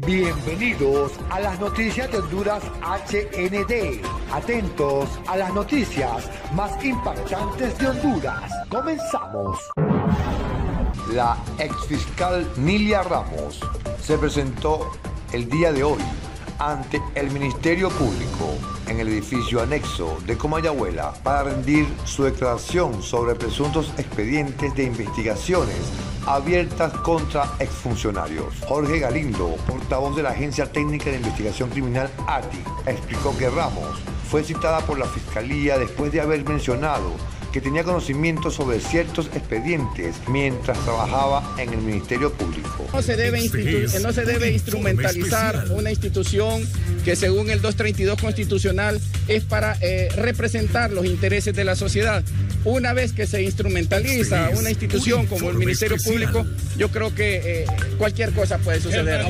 Bienvenidos a las noticias de Honduras HND. Atentos a las noticias más impactantes de Honduras. Comenzamos. La exfiscal Nilia Ramos se presentó el día de hoy ante el Ministerio Público en el edificio anexo de Comayagüela para rendir su declaración sobre presuntos expedientes de investigaciones abiertas contra exfuncionarios. Jorge Galindo, portavoz de la Agencia Técnica de Investigación Criminal ATI, explicó que Ramos fue citada por la Fiscalía después de haber mencionado que tenía conocimiento sobre ciertos expedientes mientras trabajaba en el Ministerio Público. No se debe instrumentalizar una institución que según el 232 constitucional es para representar los intereses de la sociedad. Una vez que se instrumentaliza una institución como el Ministerio Público, yo creo que cualquier cosa puede suceder.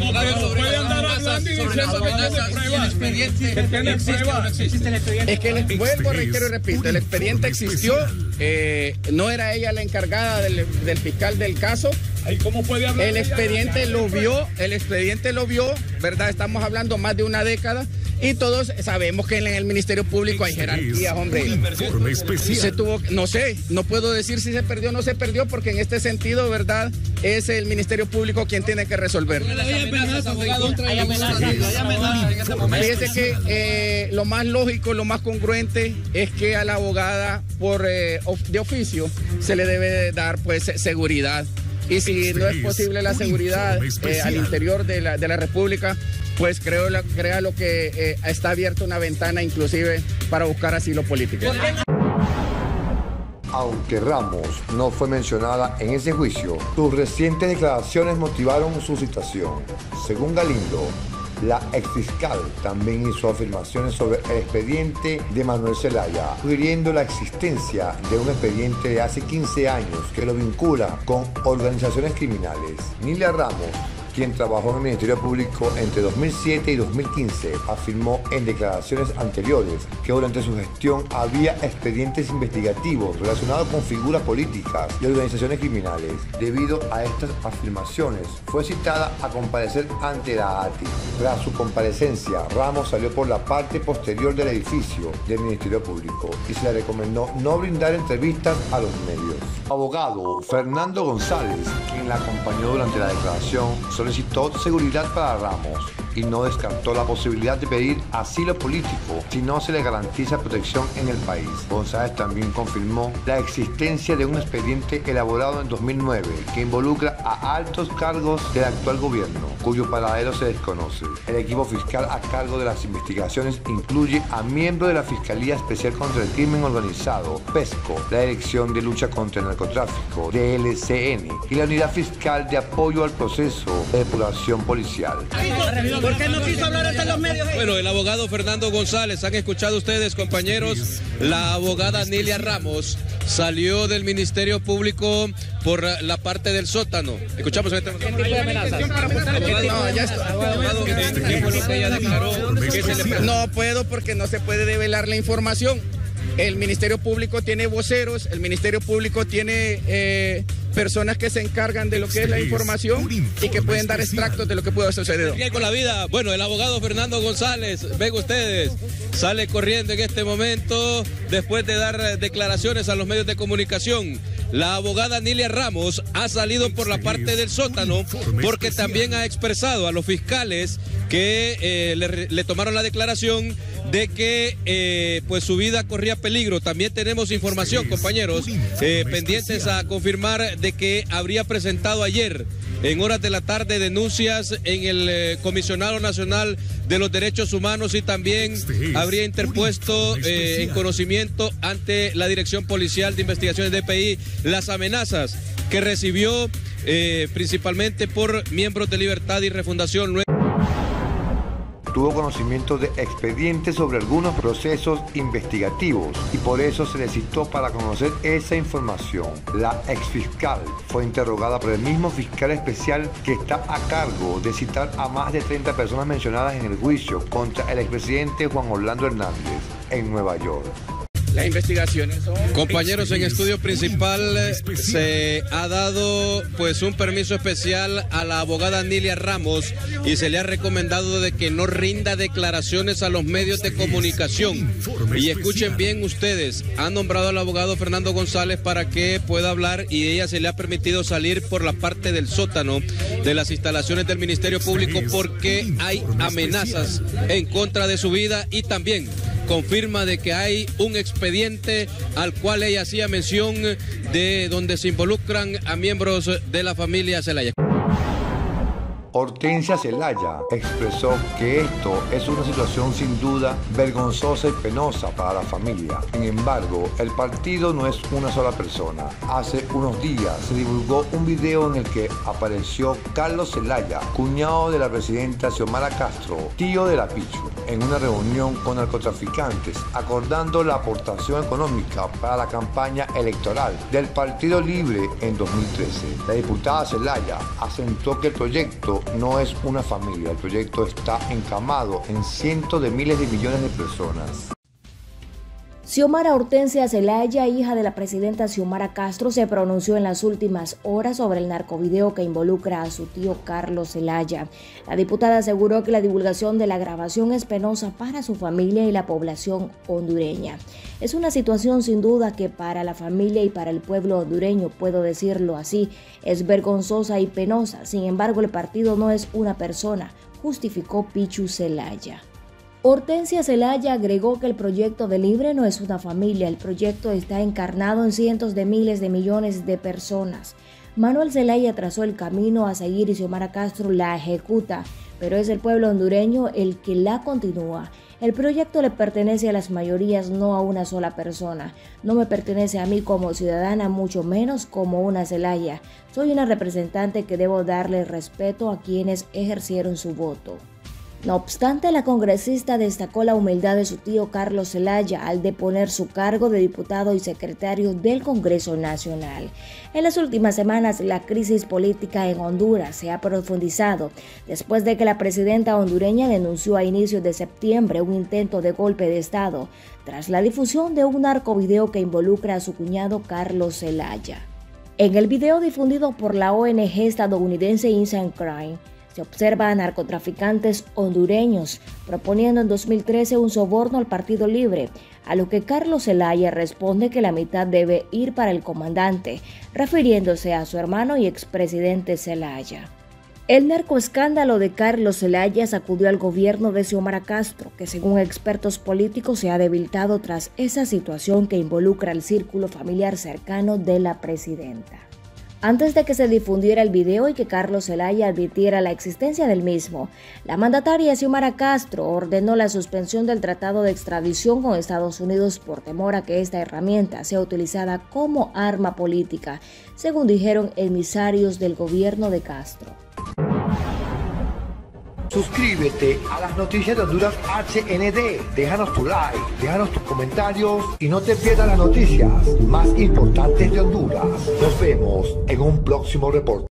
Es que vuelvo, reitero y repito, el expediente existió, no era ella la encargada del fiscal del caso. ¿Cómo puede hablar? El expediente lo vio, ¿verdad? Estamos hablando más de una década. Y todos sabemos que en el Ministerio Público hay jerarquías, hombre. No sé, no puedo decir si se perdió o no se perdió, porque en este sentido, ¿verdad? Es el Ministerio Público quien tiene que resolver. Fíjese que lo más lógico, lo más congruente es que a la abogada de oficio se le debe dar pues seguridad. Y si no es posible la seguridad al interior de la República, pues créalo que está abierta una ventana inclusive para buscar asilo político. Aunque Ramos no fue mencionada en ese juicio, sus recientes declaraciones motivaron su citación. Según Galindo, la exfiscal también hizo afirmaciones sobre el expediente de Manuel Zelaya, sugiriendo la existencia de un expediente de hace 15 años que lo vincula con organizaciones criminales. Nilia Ramos, quien trabajó en el Ministerio Público entre 2007 y 2015, afirmó en declaraciones anteriores que durante su gestión había expedientes investigativos relacionados con figuras políticas y organizaciones criminales. Debido a estas afirmaciones, fue citada a comparecer ante la ATI. Tras su comparecencia, Ramos salió por la parte posterior del edificio del Ministerio Público y se le recomendó no brindar entrevistas a los medios. El abogado Fernando González, quien la acompañó durante la declaración, solicitó seguridad para Ramos y no descartó la posibilidad de pedir asilo político si no se le garantiza protección en el país. González también confirmó la existencia de un expediente elaborado en 2009 que involucra a altos cargos del actual gobierno, cuyo paradero se desconoce. El equipo fiscal a cargo de las investigaciones incluye a miembros de la Fiscalía Especial contra el Crimen Organizado, PESCO, la Dirección de Lucha contra el Narcotráfico, DLCN, y la Unidad Fiscal de Apoyo al Proceso de Depuración Policial. ¿Por qué no quiso hablar ante los medios? Bueno, el abogado Fernando González, han escuchado ustedes, compañeros, la abogada Nilia Ramos salió del Ministerio Público por la parte del sótano. Escuchamos este. ¿Qué tipo de amenazas? No puedo porque no se puede develar la información. El Ministerio Público tiene voceros, el Ministerio Público tiene personas que se encargan de lo que es la información y que pueden dar extractos de lo que puede suceder. Con la vida, bueno, el abogado Fernando González, ven ustedes, sale corriendo en este momento después de dar declaraciones a los medios de comunicación. La abogada Nilia Ramos ha salido por la parte del sótano porque también ha expresado a los fiscales que le tomaron la declaración de que pues su vida corría peligro. También tenemos información, compañeros, pendientes a confirmar de que habría presentado ayer en horas de la tarde denuncias en el Comisionado Nacional de los Derechos Humanos y también habría interpuesto en conocimiento ante la Dirección Policial de Investigaciones DPI las amenazas que recibió principalmente por miembros de Libertad y Refundación. Tuvo conocimiento de expedientes sobre algunos procesos investigativos y por eso se le citó para conocer esa información. La exfiscal fue interrogada por el mismo fiscal especial que está a cargo de citar a más de 30 personas mencionadas en el juicio contra el expresidente Juan Orlando Hernández en Nueva York. Las investigaciones son... Compañeros, en estudio principal se ha dado pues un permiso especial a la abogada Nilia Ramos y se le ha recomendado de que no rinda declaraciones a los medios de comunicación. Y escuchen bien ustedes, han nombrado al abogado Fernando González para que pueda hablar y ella se le ha permitido salir por la parte del sótano de las instalaciones del Ministerio Público porque hay amenazas en contra de su vida y también confirma de que hay un expediente al cual ella hacía mención de donde se involucran a miembros de la familia Zelaya. Hortensia Zelaya expresó que esto es una situación sin duda vergonzosa y penosa para la familia. Sin embargo, el partido no es una sola persona. Hace unos días se divulgó un video en el que apareció Carlos Zelaya, cuñado de la presidenta Xiomara Castro, tío de la Pichu, en una reunión con narcotraficantes, acordando la aportación económica para la campaña electoral del Partido Libre en 2013. La diputada Zelaya acentuó que el proyecto no es una familia, el proyecto está encamado en cientos de miles de millones de personas. Xiomara Hortensia Zelaya, hija de la presidenta Xiomara Castro, se pronunció en las últimas horas sobre el narcovideo que involucra a su tío Carlos Zelaya. La diputada aseguró que la divulgación de la grabación es penosa para su familia y la población hondureña. Es una situación sin duda que para la familia y para el pueblo hondureño, puedo decirlo así, es vergonzosa y penosa. Sin embargo, el partido no es una persona, justificó Pichu Zelaya. Hortensia Zelaya agregó que el proyecto de Libre no es una familia, el proyecto está encarnado en cientos de miles de millones de personas. Manuel Zelaya trazó el camino a seguir y Xiomara Castro la ejecuta, pero es el pueblo hondureño el que la continúa. El proyecto le pertenece a las mayorías, no a una sola persona. No me pertenece a mí como ciudadana, mucho menos como una Zelaya. Soy una representante que debo darle respeto a quienes ejercieron su voto. No obstante, la congresista destacó la humildad de su tío Carlos Zelaya al deponer su cargo de diputado y secretario del Congreso Nacional. En las últimas semanas, la crisis política en Honduras se ha profundizado después de que la presidenta hondureña denunció a inicios de septiembre un intento de golpe de Estado tras la difusión de un narcovideo que involucra a su cuñado Carlos Zelaya. En el video difundido por la ONG estadounidense Innocent Crime, se observa a narcotraficantes hondureños proponiendo en 2013 un soborno al Partido Libre, a lo que Carlos Zelaya responde que la mitad debe ir para el comandante, refiriéndose a su hermano y expresidente Zelaya. El narcoescándalo de Carlos Zelaya sacudió al gobierno de Xiomara Castro, que según expertos políticos se ha debilitado tras esa situación que involucra al círculo familiar cercano de la presidenta. Antes de que se difundiera el video y que Carlos Zelaya advirtiera la existencia del mismo, la mandataria Xiomara Castro ordenó la suspensión del tratado de extradición con Estados Unidos por temor a que esta herramienta sea utilizada como arma política, según dijeron emisarios del gobierno de Castro. Suscríbete a las noticias de Honduras HND, déjanos tu like, déjanos tus comentarios y no te pierdas las noticias más importantes de Honduras. Nos vemos en un próximo reporte.